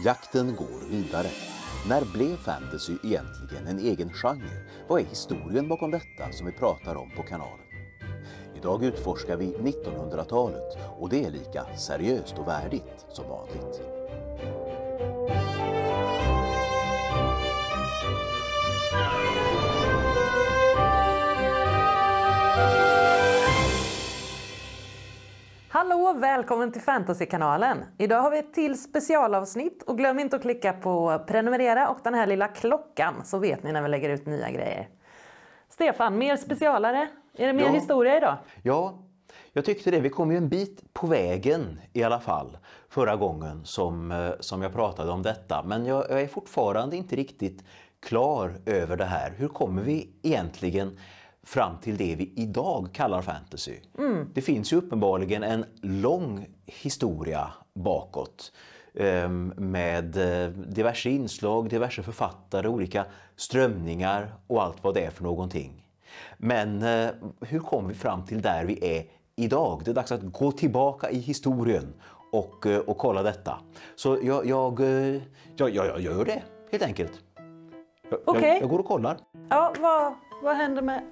Jakten går vidare. När blev fantasy egentligen en egen genre? Vad är historien bakom detta som vi pratar om på kanalen? Idag utforskar vi 1900-talet och det är lika seriöst och värdigt som vanligt. Hallå och välkommen till Fantasykanalen. Idag har vi ett till specialavsnitt och glöm inte att klicka på prenumerera och den här lilla klockan så vet ni när vi lägger ut nya grejer. Stefan, mer specialare? Är det mer historia idag? Ja, jag tyckte det. Vi kom ju en bit på vägen i alla fall förra gången som jag pratade om detta. Men jag är fortfarande inte riktigt klar över det här. Hur kommer vi egentligen fram till det vi idag kallar fantasy? Det finns ju uppenbarligen en lång historia bakåt med diverse inslag, diverse författare, olika strömningar och allt vad det är för någonting. Men hur kommer vi fram till där vi är idag? Det är dags att gå tillbaka i historien och kolla detta. Så jag gör det helt enkelt. Jag går och kollar. Ja, vad händer med...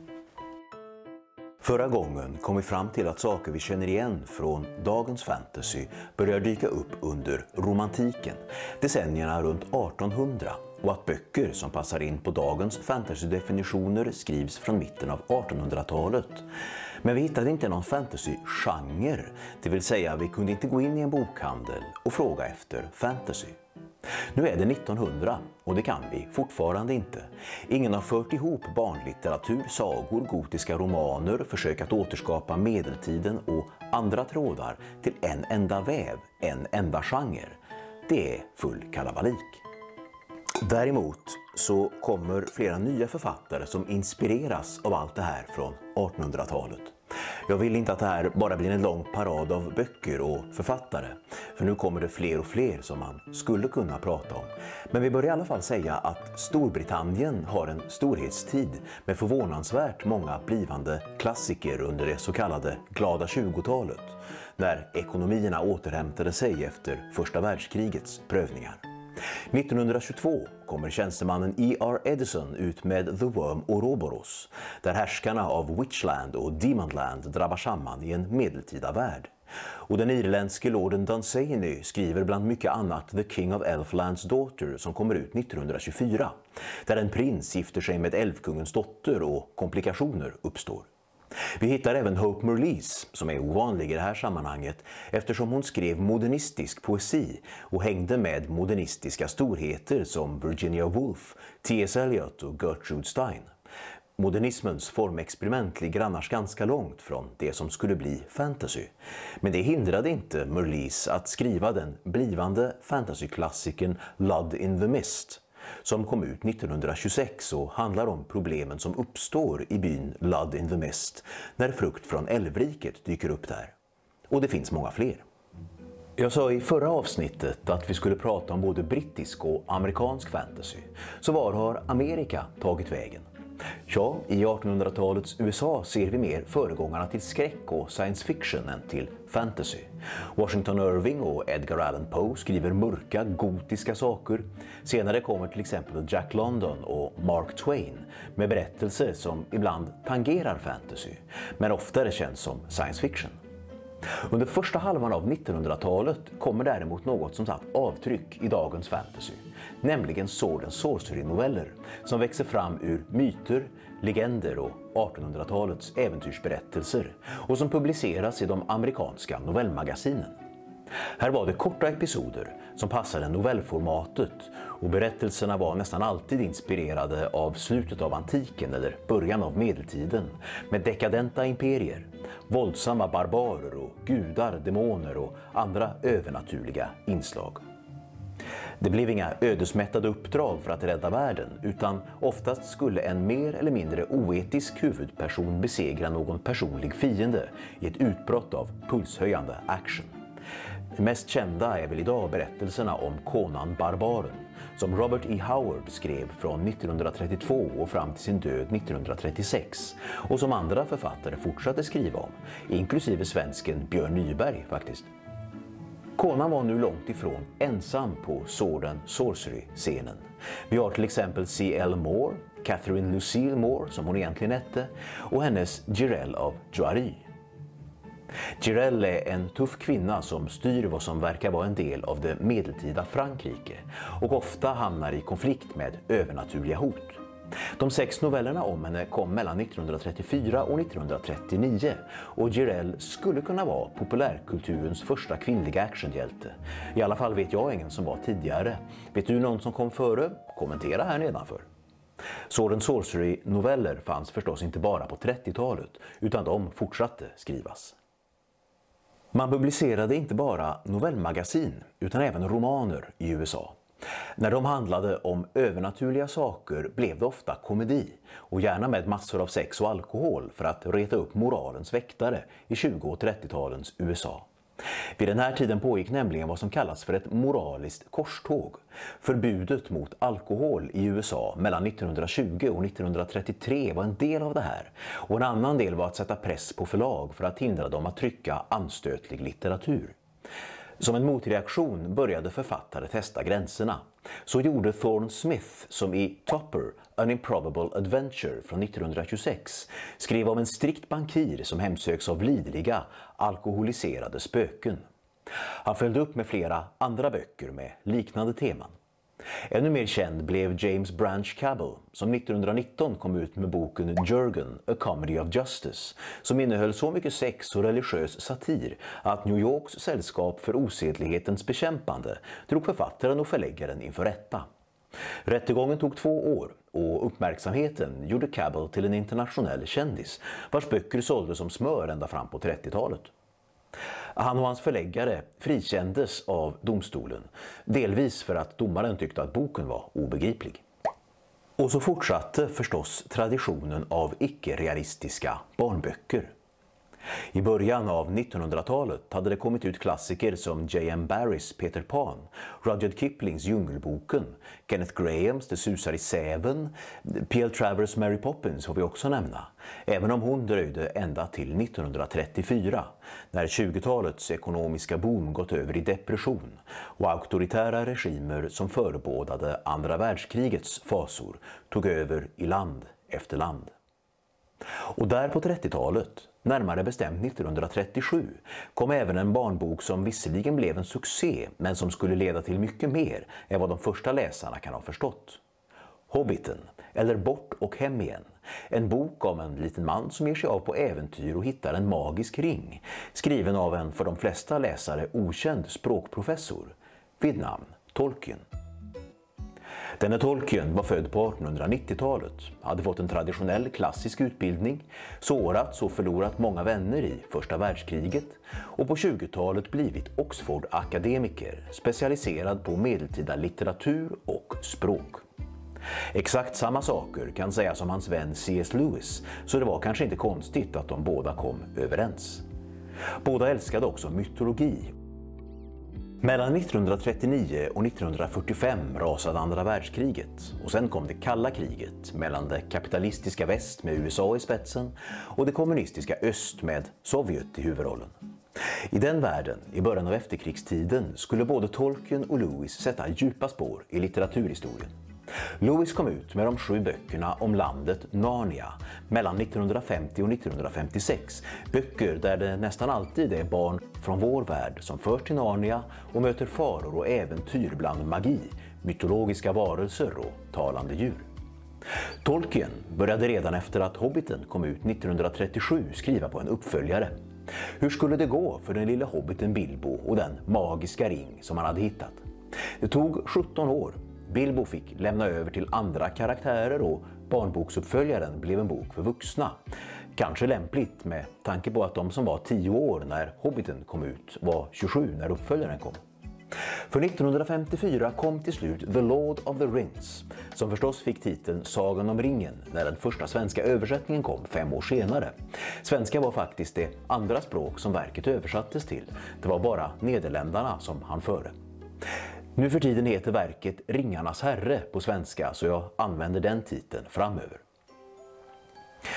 Förra gången kom vi fram till att saker vi känner igen från dagens fantasy börjar dyka upp under romantiken, decennierna runt 1800, och att böcker som passar in på dagens fantasy-definitioner skrivs från mitten av 1800-talet. Men vi hittade inte någon fantasy-genre, det vill säga vi kunde inte gå in i en bokhandel och fråga efter fantasy. Nu är det 1900 och det kan vi fortfarande inte. Ingen har fört ihop barnlitteratur, sagor, gotiska romaner, försök att återskapa medeltiden och andra trådar till en enda väv, en enda genre. Det är full kalabalik. Däremot så kommer flera nya författare som inspireras av allt det här från 1800-talet. Jag vill inte att det här bara blir en lång parad av böcker och författare, för nu kommer det fler och fler som man skulle kunna prata om. Men vi bör i alla fall säga att Storbritannien har en storhetstid med förvånansvärt många blivande klassiker under det så kallade glada 20-talet, när ekonomierna återhämtade sig efter första världskrigets prövningar. 1922 kommer tjänstemannen E.R. Edison ut med The Worm Ouroboros, där härskarna av Witchland och Demonland drabbar samman i en medeltida värld. Och den irländske lorden Dunsany skriver bland mycket annat The King of Elfland's Daughter som kommer ut 1924, där en prins gifter sig med älvkungens dotter och komplikationer uppstår. Vi hittar även Hope Mirrlees, som är ovanlig i det här sammanhanget eftersom hon skrev modernistisk poesi och hängde med modernistiska storheter som Virginia Woolf, T.S. Eliot och Gertrude Stein. Modernismens formexperiment ligger annars ganska långt från det som skulle bli fantasy. Men det hindrade inte Mirrlees att skriva den blivande fantasyklassikern Blood in the Mist, som kom ut 1926 och handlar om problemen som uppstår i byn Blood in the Mist när frukt från älvriket dyker upp där. Och det finns många fler. Jag sa i förra avsnittet att vi skulle prata om både brittisk och amerikansk fantasy. Så var har Amerika tagit vägen? Ja, i 1800-talets USA ser vi mer föregångarna till skräck och science fiction än till fantasy. Washington Irving och Edgar Allan Poe skriver mörka, gotiska saker. Senare kommer till exempel Jack London och Mark Twain med berättelser som ibland tangerar fantasy, men oftare känns som science fiction. Under första halvan av 1900-talet kommer däremot något som satt avtryck i dagens fantasy, nämligen Sword and Sorcery-noveller som växer fram ur myter, legender och 1800-talets äventyrsberättelser och som publiceras i de amerikanska novellmagasinen. Här var det korta episoder som passade novellformatet och berättelserna var nästan alltid inspirerade av slutet av antiken eller början av medeltiden med dekadenta imperier, våldsamma barbarer och gudar, demoner och andra övernaturliga inslag. Det blev inga ödesmättade uppdrag för att rädda världen, utan oftast skulle en mer eller mindre oetisk huvudperson besegra någon personlig fiende i ett utbrott av pulshöjande action. Det mest kända är väl idag berättelserna om Conan Barbaren, som Robert E. Howard skrev från 1932 och fram till sin död 1936, och som andra författare fortsatte skriva om, inklusive svensken Björn Nyberg faktiskt. Conan var nu långt ifrån ensam på Sword and Sorcery-scenen. Vi har till exempel C.L. Moore, Catherine Lucille Moore som hon egentligen hette, och hennes Jirel av Joiry. Jirel är en tuff kvinna som styr vad som verkar vara en del av det medeltida Frankrike och ofta hamnar i konflikt med övernaturliga hot. De 6 novellerna om henne kom mellan 1934 och 1939 och Jirel skulle kunna vara populärkulturens första kvinnliga actionhjälte. I alla fall vet jag ingen som var tidigare. Vet du någon som kom före? Kommentera här nedanför. Sword and Sorcery-noveller fanns förstås inte bara på 30-talet utan de fortsatte skrivas. Man publicerade inte bara novellmagasin utan även romaner i USA. När de handlade om övernaturliga saker blev det ofta komedi och gärna med massor av sex och alkohol för att reta upp moralens väktare i 20- och 30-talens USA. Vid den här tiden pågick nämligen vad som kallas för ett moraliskt korståg. Förbudet mot alkohol i USA mellan 1920 och 1933 var en del av det här och en annan del var att sätta press på förlag för att hindra dem att trycka anstötlig litteratur. Som en motreaktion började författare testa gränserna. Så gjorde Thorne Smith som i Topper, An Improbable Adventure från 1926 skrev om en strikt bankir som hemsöks av lidliga, alkoholiserade spöken. Han följde upp med flera andra böcker med liknande teman. Ännu mer känd blev James Branch Cabell som 1919 kom ut med boken Jurgen, A Comedy of Justice som innehöll så mycket sex och religiös satir att New Yorks sällskap för osedlighetens bekämpande drog författaren och förläggaren inför rätta. Rättegången tog 2 år och uppmärksamheten gjorde Cabell till en internationell kändis vars böcker sålde som smör ända fram på 30-talet. Han och hans förläggare frikändes av domstolen, delvis för att domaren tyckte att boken var obegriplig. Och så fortsatte förstås traditionen av icke-realistiska barnböcker. I början av 1900-talet hade det kommit ut klassiker som J.M. Barries Peter Pan, Rudyard Kiplings Djungelboken, Kenneth Grahams Det susar i säven, P.L. Travers Mary Poppins får vi också nämna, även om hon dröjde ända till 1934, när 20-talets ekonomiska boom gått över i depression och auktoritära regimer som förebådade andra världskrigets fasor tog över i land efter land. Och där på 30-talet, närmare bestämt 1937, kom även en barnbok som visserligen blev en succé men som skulle leda till mycket mer än vad de första läsarna kan ha förstått. Hobbiten, eller Bort och hem igen. En bok om en liten man som ger sig av på äventyr och hittar en magisk ring, skriven av en för de flesta läsare okänd språkprofessor, vid namn Tolkien. Denne Tolkien var född på 1890-talet, hade fått en traditionell klassisk utbildning, sårats och förlorat många vänner i första världskriget och på 20-talet blivit Oxford-akademiker, specialiserad på medeltida litteratur och språk. Exakt samma saker kan sägas om hans vän C.S. Lewis, så det var kanske inte konstigt att de båda kom överens. Båda älskade också mytologi. Mellan 1939 och 1945 rasade andra världskriget och sen kom det kalla kriget mellan det kapitalistiska väst med USA i spetsen och det kommunistiska öst med Sovjet i huvudrollen. I den världen, i början av efterkrigstiden, skulle både Tolkien och Lewis sätta djupa spår i litteraturhistorien. Lewis kom ut med de 7 böckerna om landet Narnia mellan 1950 och 1956. Böcker där det nästan alltid är barn från vår värld som förs till Narnia och möter faror och äventyr bland magi, mytologiska varelser och talande djur. Tolkien började redan efter att Hobbiten kom ut 1937 skriva på en uppföljare. Hur skulle det gå för den lilla hobbiten Bilbo och den magiska ring som han hade hittat? Det tog 17 år. Bilbo fick lämna över till andra karaktärer och barnboksuppföljaren blev en bok för vuxna. Kanske lämpligt med tanke på att de som var 10 år när Hobbiten kom ut var 27 när uppföljaren kom. För 1954 kom till slut The Lord of the Rings, som förstås fick titeln Sagan om ringen när den första svenska översättningen kom 5 år senare. Svenska var faktiskt det andra språk som verket översattes till. Det var bara nederländarna som hann före. Nu för tiden heter verket Ringarnas herre på svenska, så jag använder den titeln framöver.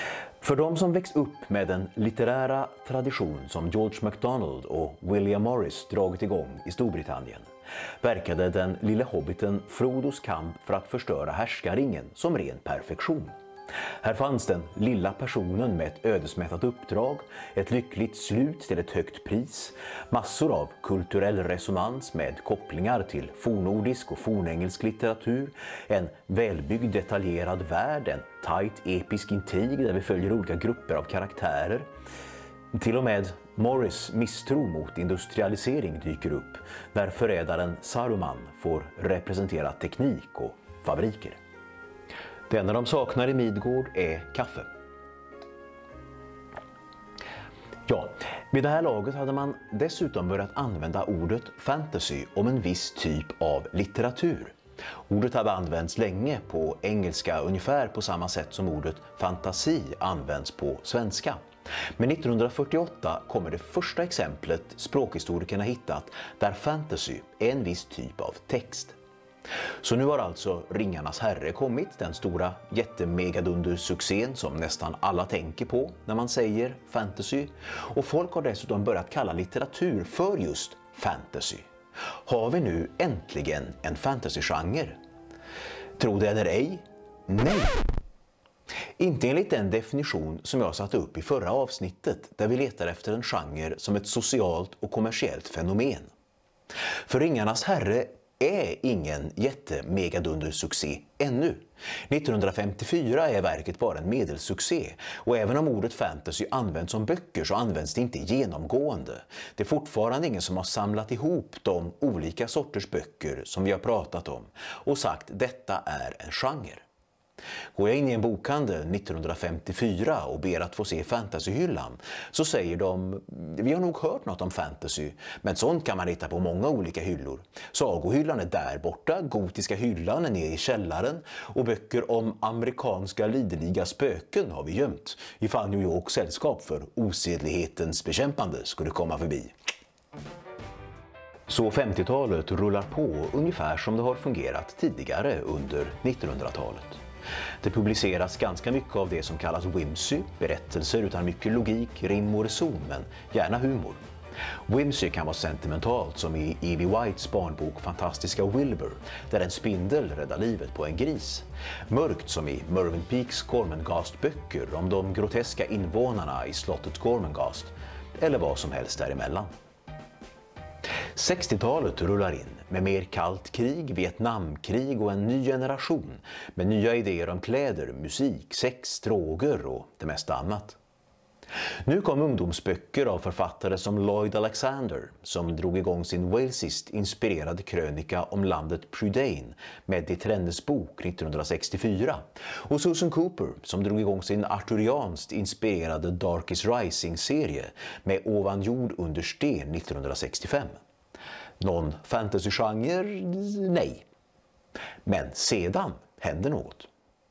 För de som växt upp med den litterära tradition som George MacDonald och William Morris dragit igång i Storbritannien verkade den lille hobbiten Frodos kamp för att förstöra härskarringen som ren perfektion. Här fanns den lilla personen med ett ödesmättat uppdrag, ett lyckligt slut till ett högt pris, massor av kulturell resonans med kopplingar till fornnordisk och fornengelsk litteratur, en välbyggd detaljerad värld, en tight episk intrig där vi följer olika grupper av karaktärer. Till och med Morris misstro mot industrialisering dyker upp när förrädaren Saruman får representera teknik och fabriker. Det enda de saknar i Midgård är kaffe. Ja, vid det här laget hade man dessutom börjat använda ordet fantasy om en viss typ av litteratur. Ordet hade använts länge på engelska ungefär på samma sätt som ordet fantasi används på svenska. Men 1948 kommer det första exemplet språkhistorikerna hittat där fantasy är en viss typ av text. Så nu har alltså Ringarnas herre kommit, den stora jättemegadunder-succén som nästan alla tänker på när man säger fantasy. Och folk har dessutom börjat kalla litteratur för just fantasy. Har vi nu äntligen en fantasy-genre? Tro det eller ej? Nej! Inte enligt den definition som jag satte upp i förra avsnittet där vi letar efter en genre som ett socialt och kommersiellt fenomen. För Ringarnas herre är ingen jättemegadunder-succé ännu. 1954 är verket bara en medelsuccé och även om ordet fantasy används som böcker så används det inte genomgående. Det är fortfarande ingen som har samlat ihop de olika sorters böcker som vi har pratat om och sagt detta är en genre. Går jag in i en bokhandel 1954 och ber att få se fantasyhyllan så säger de, vi har nog hört något om fantasy, men sånt kan man hitta på många olika hyllor. Sagohyllan är där borta, gotiska hyllan är nere i källaren och böcker om amerikanska liderliga spöken har vi gömt ifall New Yorks sällskap för osedlighetens bekämpande skulle komma förbi. Så 50-talet rullar på ungefär som det har fungerat tidigare under 1900-talet. Det publiceras ganska mycket av det som kallas whimsy, berättelser utan mycket logik, rim och reson, men gärna humor. Whimsy kan vara sentimentalt som i E.B. Whites barnbok Fantastiska Wilbur, där en spindel räddar livet på en gris. Mörkt som i Mervyn Peakes Gormenghast-böcker om de groteska invånarna i slottet Gormenghast, eller vad som helst däremellan. 60-talet rullar in med mer kallt krig, Vietnamkrig och en ny generation med nya idéer om kläder, musik, sex, droger och det mesta annat. Nu kom ungdomsböcker av författare som Lloyd Alexander som drog igång sin walesiskt inspirerade krönika om landet Prydain med De Trennes bok 1964 och Susan Cooper som drog igång sin arturianskt inspirerade Darkest Rising-serie med Ovan jord under sten 1965. Någon fantasygenre? Nej. Men sedan hände något.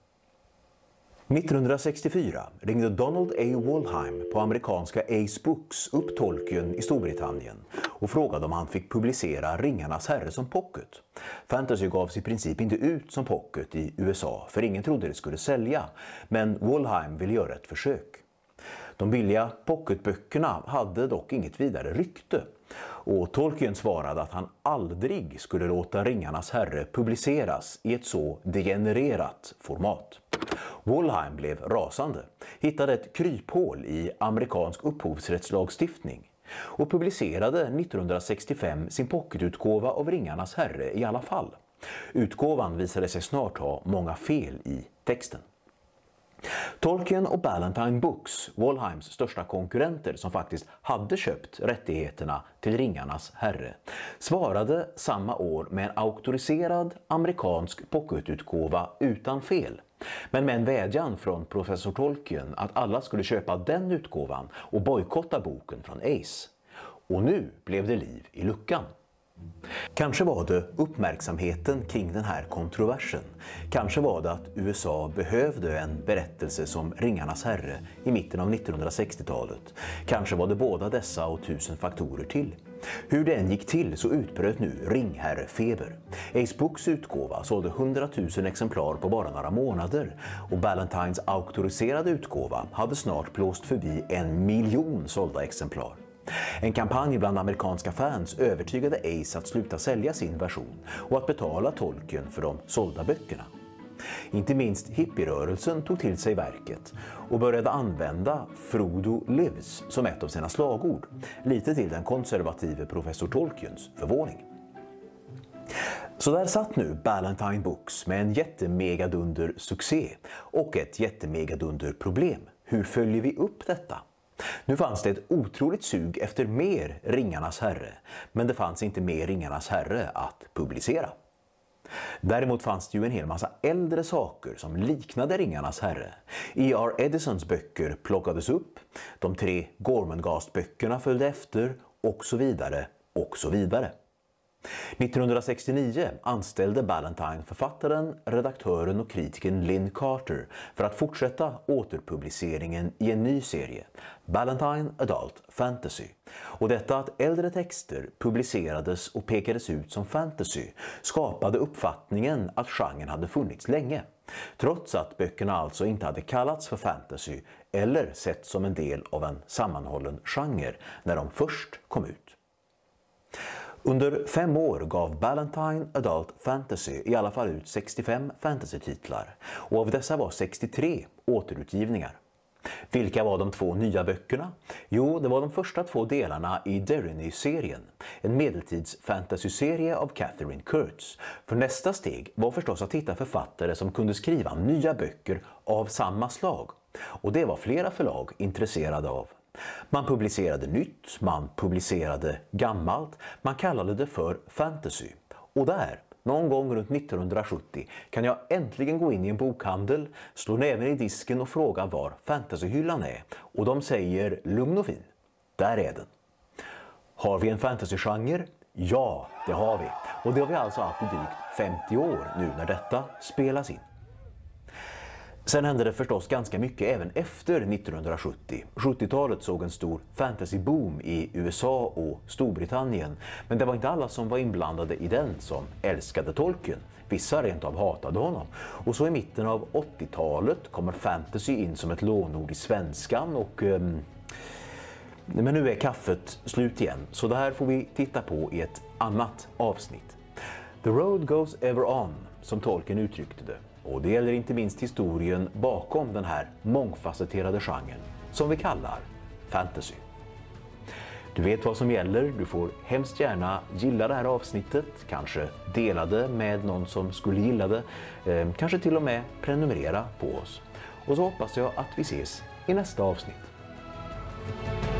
1964 ringde Donald A. Wollheim på amerikanska Ace Books upp Tolkien i Storbritannien och frågade om han fick publicera Ringarnas herre som pocket. Fantasy gavs i princip inte ut som pocket i USA för ingen trodde det skulle sälja, men Wollheim ville göra ett försök. De billiga pocketböckerna hade dock inget vidare rykte och Tolkien svarade att han aldrig skulle låta Ringarnas herre publiceras i ett så degenererat format. Wollheim blev rasande, hittade ett kryphål i amerikansk upphovsrättslagstiftning och publicerade 1965 sin pocketutgåva av Ringarnas herre i alla fall. Utgåvan visade sig snart ha många fel i texten. Tolkien och Ballantine Books, Wollheims största konkurrenter som faktiskt hade köpt rättigheterna till Ringarnas herre, svarade samma år med en auktoriserad amerikansk pocketutgåva utan fel. Men med en vädjan från professor Tolkien att alla skulle köpa den utgåvan och bojkotta boken från Ace. Och nu blev det liv i luckan. Kanske var det uppmärksamheten kring den här kontroversen. Kanske var det att USA behövde en berättelse som Ringarnas herre i mitten av 1960-talet. Kanske var det båda dessa och 1000 faktorer till. Hur den gick till så utbröt nu ringherrefeber. Ace Books utgåva sålde 100 000 exemplar på bara några månader och Ballantines auktoriserade utgåva hade snart blåst förbi 1 miljon sålda exemplar. En kampanj bland amerikanska fans övertygade Ace att sluta sälja sin version och att betala Tolkien för de sålda böckerna. Inte minst hippierörelsen tog till sig verket och började använda Frodo lives som ett av sina slagord, lite till den konservative professor Tolkiens förvåning. Så där satt nu Ballantine Books med en jättemegadunder succé och ett jättemegadunder problem. Hur följer vi upp detta? Nu fanns det ett otroligt sug efter mer Ringarnas herre, men det fanns inte mer Ringarnas herre att publicera. Däremot fanns det ju en hel massa äldre saker som liknade Ringarnas herre. E.R. Edisons böcker plockades upp, de 3 Gormenghast-böckerna följde efter och så vidare och så vidare. 1969 anställde Ballantine författaren, redaktören och kritikern Lynn Carter för att fortsätta återpubliceringen i en ny serie, Ballantine Adult Fantasy. Och detta att äldre texter publicerades och pekades ut som fantasy skapade uppfattningen att genren hade funnits länge, trots att böckerna alltså inte hade kallats för fantasy eller sett som en del av en sammanhållen genre när de först kom ut. Under 5 år gav Ballantine Adult Fantasy i alla fall ut 65 fantasy-titlar och av dessa var 63 återutgivningar. Vilka var de 2 nya böckerna? Jo, det var de första 2 delarna i Derreny-serien, en medeltids fantasy-serie av Catherine Kurtz. För nästa steg var förstås att hitta författare som kunde skriva nya böcker av samma slag. Och det var flera förlag intresserade av. Man publicerade nytt, man publicerade gammalt, man kallade det för fantasy. Och där, någon gång runt 1970, kan jag äntligen gå in i en bokhandel, slå näven i disken och fråga var fantasyhyllan är. Och de säger lugn och fin, där är den. Har vi en fantasygenre? Ja, det har vi. Och det har vi alltså haft i drygt 50 år nu när detta spelas in. Sen hände det förstås ganska mycket även efter 1970. 70-talet såg en stor fantasyboom i USA och Storbritannien, men det var inte alla som var inblandade i den som älskade Tolkien. Vissa rent av hatade honom. Och så i mitten av 80-talet kommer fantasy in som ett lånord i svenskan och... Men nu är kaffet slut igen, så det här får vi titta på i ett annat avsnitt. The road goes ever on, som Tolkien uttryckte det. Och det gäller inte minst historien bakom den här mångfacetterade genren som vi kallar fantasy. Du vet vad som gäller, du får hemskt gärna gilla det här avsnittet, kanske dela det med någon som skulle gilla det, kanske till och med prenumerera på oss. Och så hoppas jag att vi ses i nästa avsnitt.